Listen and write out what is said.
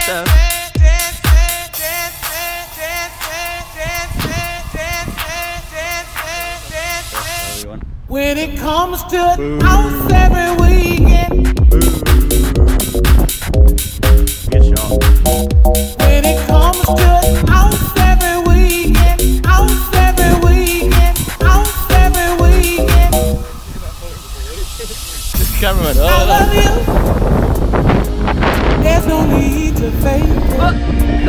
stuff. When it comes to house every weekend, Good shot. when it comes to house every weekend, house every weekend, house every weekend, Just cameraman. I love you. There's no need to fake it.